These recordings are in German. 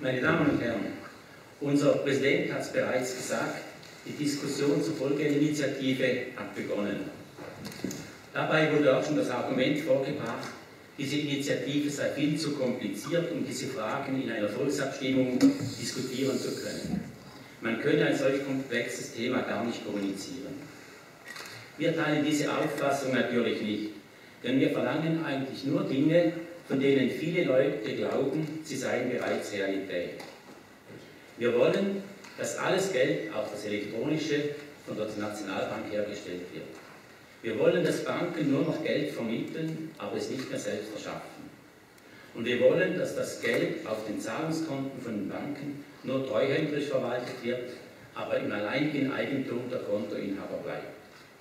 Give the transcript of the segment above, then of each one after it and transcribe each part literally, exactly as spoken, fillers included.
Meine Damen und Herren, unser Präsident hat es bereits gesagt, die Diskussion zur Volkerinitiative hat begonnen. Dabei wurde auch schon das Argument vorgebracht, diese Initiative sei viel zu kompliziert, um diese Fragen in einer Volksabstimmung diskutieren zu können. Man könne ein solch komplexes Thema gar nicht kommunizieren. Wir teilen diese Auffassung natürlich nicht, denn wir verlangen eigentlich nur Dinge, von denen viele Leute glauben, sie seien bereits Realität. Wir wollen, dass alles Geld, auch das elektronische, von der Nationalbank hergestellt wird. Wir wollen, dass Banken nur noch Geld vermitteln, aber es nicht mehr selbst verschaffen. Und wir wollen, dass das Geld auf den Zahlungskonten von den Banken nur treuhänderisch verwaltet wird, aber im alleinigen Eigentum der Kontoinhaber bleibt.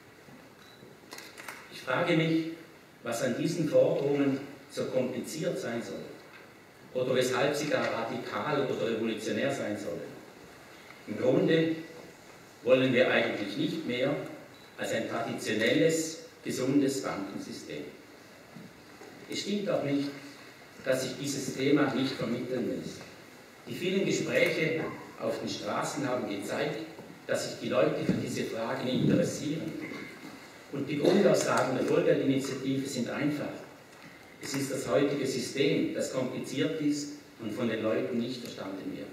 Ich frage mich, was an diesen Forderungen so kompliziert sein soll oder weshalb sie gar radikal oder revolutionär sein sollen. Im Grunde wollen wir eigentlich nicht mehr als ein traditionelles, gesundes Bankensystem. Es stimmt auch nicht, dass sich dieses Thema nicht vermitteln lässt. Die vielen Gespräche auf den Straßen haben gezeigt, dass sich die Leute für diese Fragen interessieren. Und die Grundaussagen der Volkerinitiative sind einfach. Es ist das heutige System, das kompliziert ist und von den Leuten nicht verstanden wird.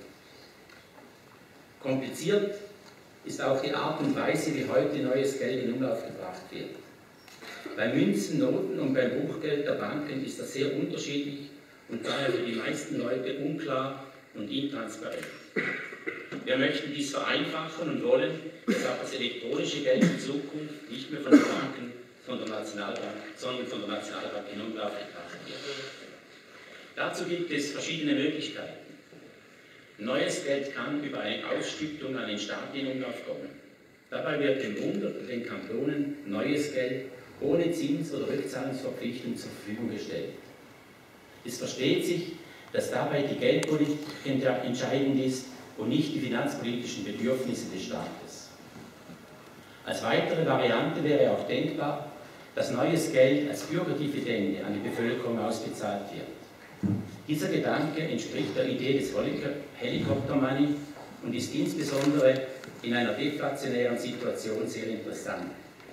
Kompliziert ist auch die Art und Weise, wie heute neues Geld in Umlauf gebracht wird. Bei Münzen, Noten und beim Buchgeld der Banken ist das sehr unterschiedlich und daher für die meisten Leute unklar und intransparent. Wir möchten dies vereinfachen und wollen, dass auch das elektronische Geld in Zukunft nicht mehr von den Banken, von der Nationalbank, sondern von der Nationalbank in Umlauf gebracht wird. Dazu gibt es verschiedene Möglichkeiten. Neues Geld kann über eine Ausschüttung an den Staat in Umlauf kommen. Dabei wird dem Bund oder den Kantonen neues Geld ohne Zins- oder Rückzahlungsverpflichtung zur Verfügung gestellt. Es versteht sich, dass dabei die Geldpolitik entscheidend ist und nicht die finanzpolitischen Bedürfnisse des Staates. Als weitere Variante wäre auch denkbar, dass neues Geld als Bürgerdividende an die Bevölkerung ausgezahlt wird. Dieser Gedanke entspricht der Idee des Helicopter Money und ist insbesondere in einer deflationären Situation sehr interessant.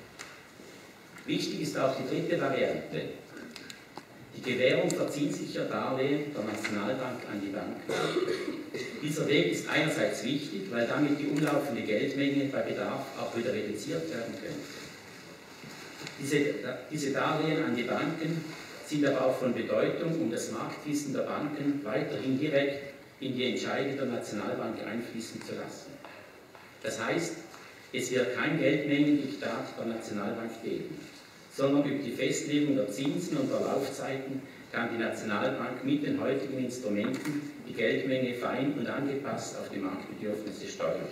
Wichtig ist auch die dritte Variante, die Gewährung verzinslicher Darlehen der Nationalbank an die Banken. Dieser Weg ist einerseits wichtig, weil damit die umlaufende Geldmenge bei Bedarf auch wieder reduziert werden könnte. Diese, diese Darlehen an die Banken sind aber auch von Bedeutung, um das Marktwissen der Banken weiterhin direkt in die Entscheide der Nationalbank einfließen zu lassen. Das heißt, es wird kein Geldmengendiktat der Nationalbank geben, sondern über die Festlegung der Zinsen und der Laufzeiten kann die Nationalbank mit den heutigen Instrumenten die Geldmenge fein und angepasst auf die Marktbedürfnisse steuern.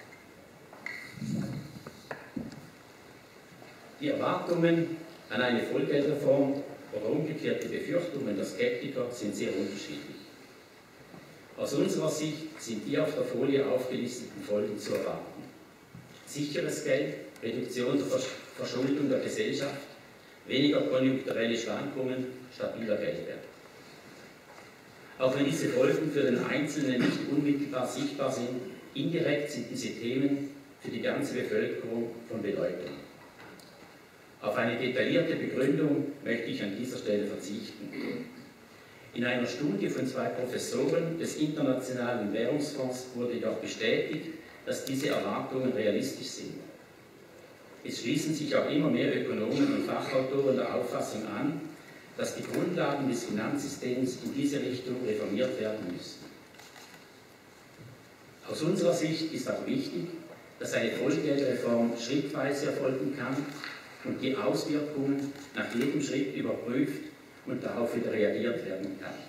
Die Erwartungen an eine Vollgeldreform oder umgekehrte Befürchtungen der Skeptiker sind sehr unterschiedlich. Aus unserer Sicht sind die auf der Folie aufgelisteten Folgen zu erwarten. Sicheres Geld, Reduktion der Verschuldung der Gesellschaft, weniger konjunkturelle Schwankungen, stabiler Geldwert. Auch wenn diese Folgen für den Einzelnen nicht unmittelbar sichtbar sind, indirekt sind diese Themen für die ganze Bevölkerung von Bedeutung. Auf eine detaillierte Begründung möchte ich an dieser Stelle verzichten. In einer Studie von zwei Professoren des Internationalen Währungsfonds wurde jedoch bestätigt, dass diese Erwartungen realistisch sind. Es schließen sich auch immer mehr Ökonomen und Fachautoren der Auffassung an, dass die Grundlagen des Finanzsystems in diese Richtung reformiert werden müssen. Aus unserer Sicht ist auch wichtig, dass eine Vollgeldreform schrittweise erfolgen kann und die Auswirkungen nach jedem Schritt überprüft und darauf wieder reagiert werden kann.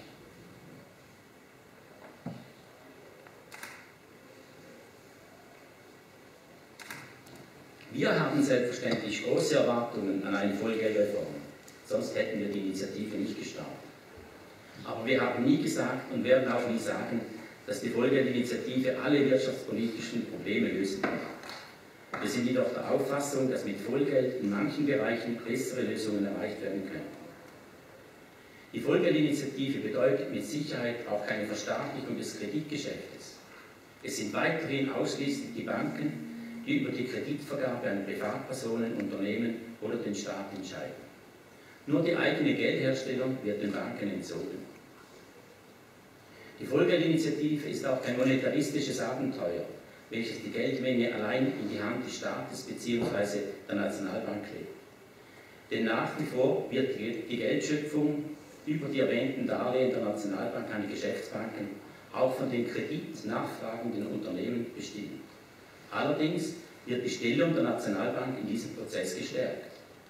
Wir haben selbstverständlich große Erwartungen an eine Vollgeldreform, sonst hätten wir die Initiative nicht gestartet. Aber wir haben nie gesagt und werden auch nie sagen, dass die Vollgeldinitiative alle wirtschaftspolitischen Probleme lösen kann. Wir sind jedoch der Auffassung, dass mit Vollgeld in manchen Bereichen bessere Lösungen erreicht werden können. Die Vollgeldinitiative bedeutet mit Sicherheit auch keine Verstaatlichung des Kreditgeschäftes. Es sind weiterhin ausschließlich die Banken, die über die Kreditvergabe an Privatpersonen, Unternehmen oder den Staat entscheiden. Nur die eigene Geldherstellung wird den Banken entzogen. Die Vollgeldinitiative ist auch kein monetaristisches Abenteuer, welches die Geldmenge allein in die Hand des Staates bzw. der Nationalbank legt. Denn nach wie vor wird die Geldschöpfung über die erwähnten Darlehen der Nationalbank an die Geschäftsbanken auch von den kreditnachfragenden Unternehmen bestimmt. Allerdings wird die Stellung der Nationalbank in diesem Prozess gestärkt.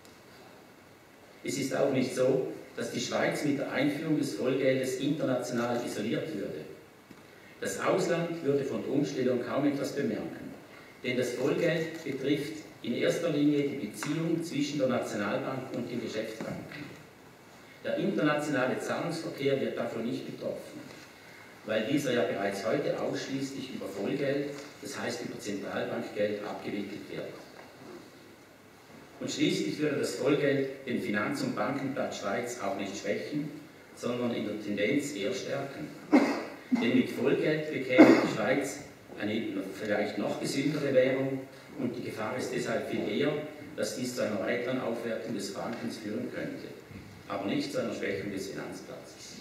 Es ist auch nicht so, dass die Schweiz mit der Einführung des Vollgeldes international isoliert würde. Das Ausland würde von der Umstellung kaum etwas bemerken, denn das Vollgeld betrifft in erster Linie die Beziehung zwischen der Nationalbank und den Geschäftsbanken. Der internationale Zahlungsverkehr wird davon nicht betroffen, weil dieser ja bereits heute ausschließlich über Vollgeld, das heißt über Zentralbankgeld, abgewickelt wird. Und schließlich würde das Vollgeld den Finanz- und Bankenplatz Schweiz auch nicht schwächen, sondern in der Tendenz eher stärken. Denn mit Vollgeld bekäme die Schweiz eine vielleicht noch gesündere Währung und die Gefahr ist deshalb viel eher, dass dies zu einer weiteren Aufwertung des Frankens führen könnte, aber nicht zu einer Schwächung des Finanzplatzes.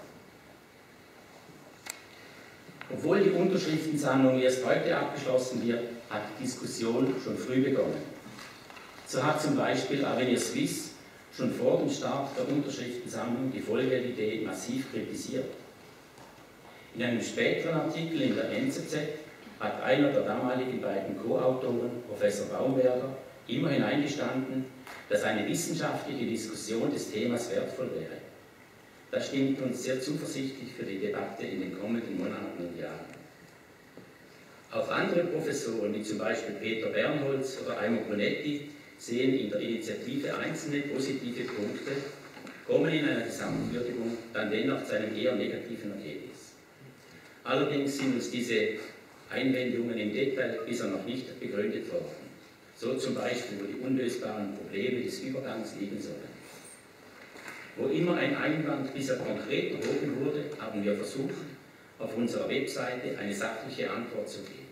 Obwohl die Unterschriftensammlung erst heute abgeschlossen wird, hat die Diskussion schon früh begonnen. So hat zum Beispiel Avenir Suisse schon vor dem Start der Unterschriftensammlung die Vollgeldidee massiv kritisiert. In einem späteren Artikel in der N Z Z hat einer der damaligen beiden Co-Autoren, Professor Baumwerder, immerhin eingestanden, dass eine wissenschaftliche Diskussion des Themas wertvoll wäre. Das stimmt uns sehr zuversichtlich für die Debatte in den kommenden Monaten und Jahren. Auch andere Professoren, wie zum Beispiel Peter Bernholz oder Aimo Brunetti, sehen in der Initiative einzelne positive Punkte, kommen in einer Gesamtwürdigung dann dennoch zu einem eher negativen Ergebnis. Allerdings sind uns diese Einwendungen im Detail bisher noch nicht begründet worden, so zum Beispiel, wo die unlösbaren Probleme des Übergangs liegen sollen. Wo immer ein Einwand bisher konkret erhoben wurde, haben wir versucht, auf unserer Webseite eine sachliche Antwort zu geben.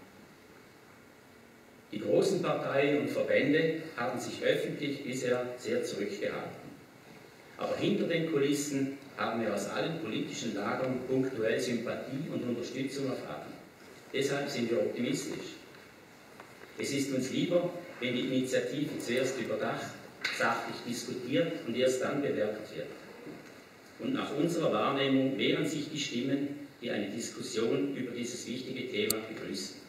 Die großen Parteien und Verbände haben sich öffentlich bisher sehr zurückgehalten. Aber hinter den Kulissen haben wir aus allen politischen Lagern punktuell Sympathie und Unterstützung erfahren. Deshalb sind wir optimistisch. Es ist uns lieber, wenn die Initiative zuerst überdacht, sachlich diskutiert und erst dann bewertet wird. Und nach unserer Wahrnehmung mehren sich die Stimmen, die eine Diskussion über dieses wichtige Thema begrüßen.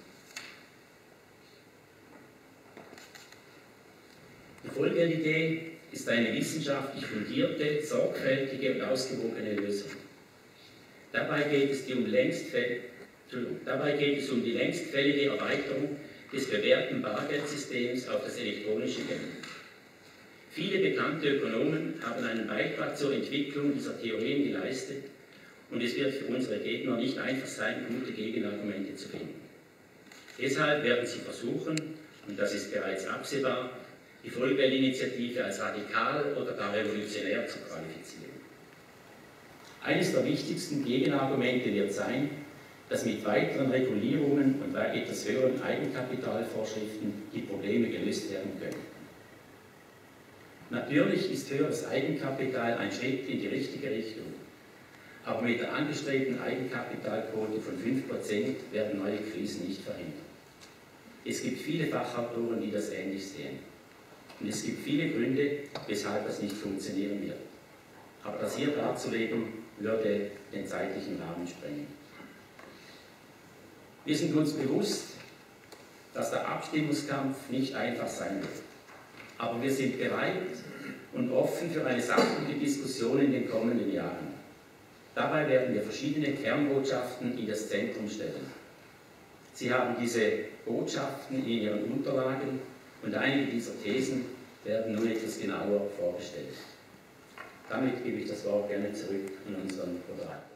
Die Vollgeldidee ist eine wissenschaftlich fundierte, sorgfältige und ausgewogene Lösung. Dabei geht es um, längst, dabei geht es um die längstfällige Erweiterung des bewährten Bargeldsystems auf das elektronische Geld. Viele bekannte Ökonomen haben einen Beitrag zur Entwicklung dieser Theorien geleistet und es wird für unsere Gegner nicht einfach sein, gute Gegenargumente zu finden. Deshalb werden sie versuchen, und das ist bereits absehbar, die Vollgeldinitiative als radikal oder gar revolutionär zu qualifizieren. Eines der wichtigsten Gegenargumente wird sein, dass mit weiteren Regulierungen und bei etwas höheren Eigenkapitalvorschriften die Probleme gelöst werden können. Natürlich ist höheres Eigenkapital ein Schritt in die richtige Richtung, aber mit der angestrebten Eigenkapitalquote von fünf Prozent werden neue Krisen nicht verhindert. Es gibt viele Fachautoren, die das ähnlich sehen. Und es gibt viele Gründe, weshalb das nicht funktionieren wird. Aber das hier darzulegen, würde den zeitlichen Rahmen sprengen. Wir sind uns bewusst, dass der Abstimmungskampf nicht einfach sein wird. Aber wir sind bereit und offen für eine sachliche Diskussion in den kommenden Jahren. Dabei werden wir verschiedene Kernbotschaften in das Zentrum stellen. Sie haben diese Botschaften in Ihren Unterlagen und einige dieser Thesen werden nun etwas genauer vorgestellt. Damit gebe ich das Wort gerne zurück an unseren Moderator.